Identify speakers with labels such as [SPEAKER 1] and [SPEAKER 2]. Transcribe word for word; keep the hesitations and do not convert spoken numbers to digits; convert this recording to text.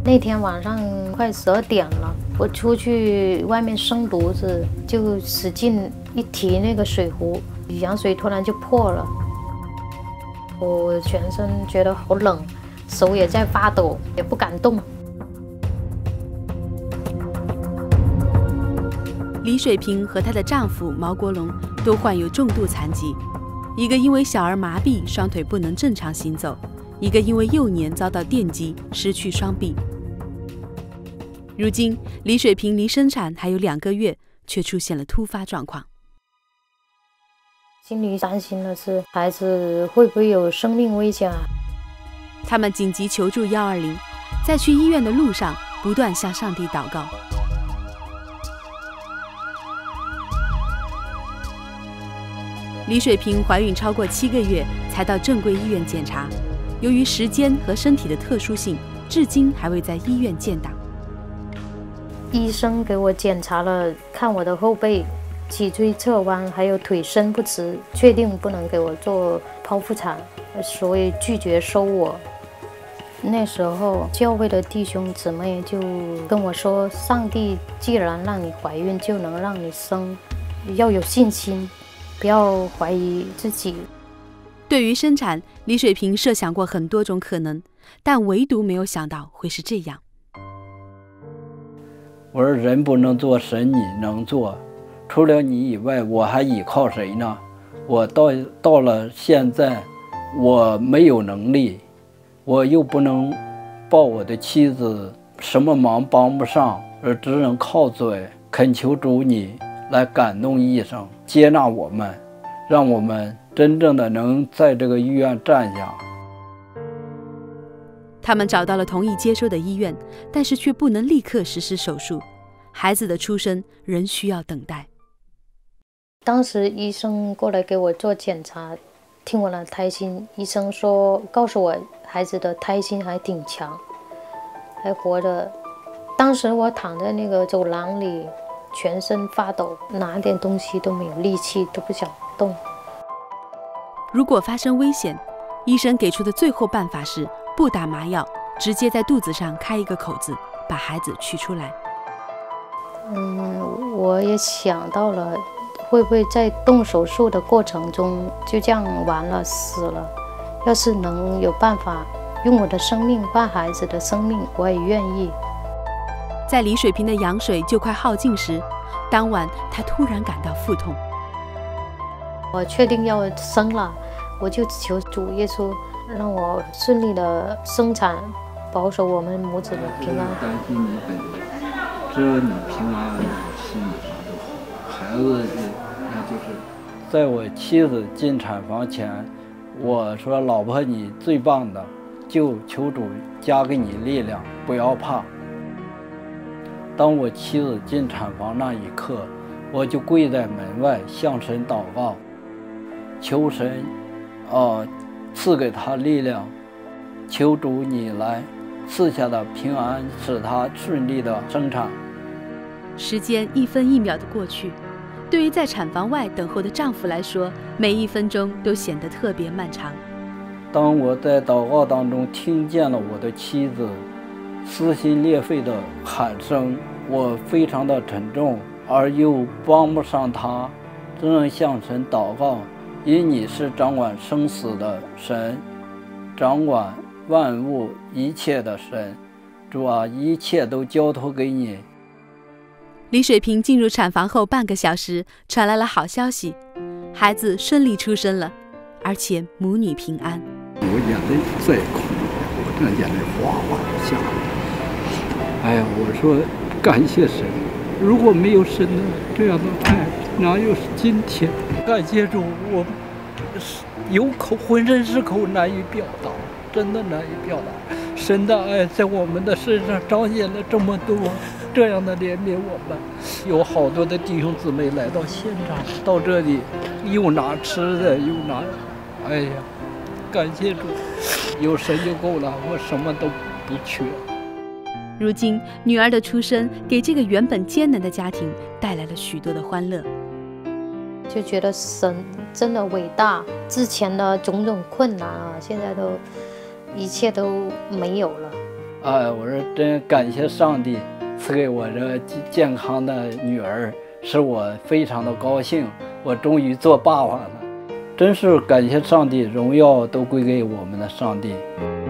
[SPEAKER 1] 那天晚上快十二点了，我出去外面生炉子，就使劲一提那个水壶，羊水突然就破了。我全身觉得好冷，手也在发抖，也不敢动。
[SPEAKER 2] 李水平和她的丈夫毛国龙都患有重度残疾，一个因为小儿麻痹，双腿不能正常行走；一个因为幼年遭到电击，失去双臂。如今，李水平离生产还有两个月，却出现了突发状况。
[SPEAKER 1] 心里担心的是，孩子会不会有生命危险啊？
[SPEAKER 2] 他们紧急求助一二零，在去医院的路上，不断向上帝祷告。李水平怀孕超过七个月才到正规医院检查，由于时间和身体的特殊性，至今还未在医院建档。
[SPEAKER 1] 医生给我检查了，看我的后背脊椎侧弯，还有腿伸不直，确定不能给我做剖腹产，所以拒绝收我。那时候教会的弟兄姊妹就跟我说，上帝既然让你怀孕，就能让你生，要有信心，不要怀疑自己。
[SPEAKER 2] 对于生产，李水平设想过很多种可能，但唯独没有想到会是这样。
[SPEAKER 3] 我说人不能做，神你能做，除了你以外，我还依靠谁呢？我到到了现在，我没有能力，我又不能抱我的妻子，什么忙帮不上，而只能靠嘴恳求主你来感动医生，接纳我们，让我们真正的能在这个医院站下。
[SPEAKER 2] 他们找到了同意接收的医院，但是却不能立刻实施手术，孩子的出生仍需要等待。
[SPEAKER 1] 当时医生过来给我做检查，听我的胎心，医生说告诉我孩子的胎心还挺强，还活着。当时我躺在那个走廊里，全身发抖，拿点东西都没有力气，都不想动。
[SPEAKER 2] 如果发生危险，医生给出的最后办法是不打麻药，直接在肚子上开一个口子，把孩子取出来。
[SPEAKER 1] 嗯，我也想到了，会不会在动手术的过程中就这样完了，死了？要是能有办法用我的生命换孩子的生命，我也愿意。
[SPEAKER 2] 在李水平的羊水就快耗尽时，当晚她突然感到腹痛。
[SPEAKER 1] 我确定要生了，我就求主耶稣让我顺利的生产，保守我们母子的平安。
[SPEAKER 3] 担心你很多，只有你平安，心里啥都好。孩子那就是在我妻子进产房前，我说老婆你最棒的，就求主加给你力量，不要怕。当我妻子进产房那一刻，我就跪在门外向神祷告，求神啊赐给他力量，求主你来赐下的平安，使他顺利的生产。
[SPEAKER 2] 时间一分一秒的过去，对于在产房外等候的丈夫来说，每一分钟都显得特别漫长。
[SPEAKER 3] 当我在祷告当中听见了我的妻子撕心裂肺的喊声，我非常的沉重，而又帮不上她，只能向神祷告，因你是掌管生死的神，掌管万物一切的神，主啊，一切都交托给你。
[SPEAKER 2] 李水平进入产房后半个小时，传来了好消息，孩子顺利出生了，而且母女平安。
[SPEAKER 4] 我眼泪再哭，我这眼泪哗哗的下来。哎呀，我说感谢神，如果没有神的这样的爱，哪有今天？感谢主，我有口浑身是口难以表达，真的难以表达。神的爱在我们的身上彰显了这么多，这样的怜悯我们。有好多的弟兄姊妹来到现场，到这里又拿吃的又拿，哎呀，感谢主，有神就够了，我什么都不缺。
[SPEAKER 2] 如今女儿的出生给这个原本艰难的家庭带来了许多的欢乐，
[SPEAKER 1] 就觉得神真的伟大，之前的种种困难啊，现在都一切都没有了，
[SPEAKER 3] 哎，我说真感谢上帝赐给我这健康的女儿，使我非常的高兴。我终于做爸爸了，真是感谢上帝，荣耀都归给我们的上帝。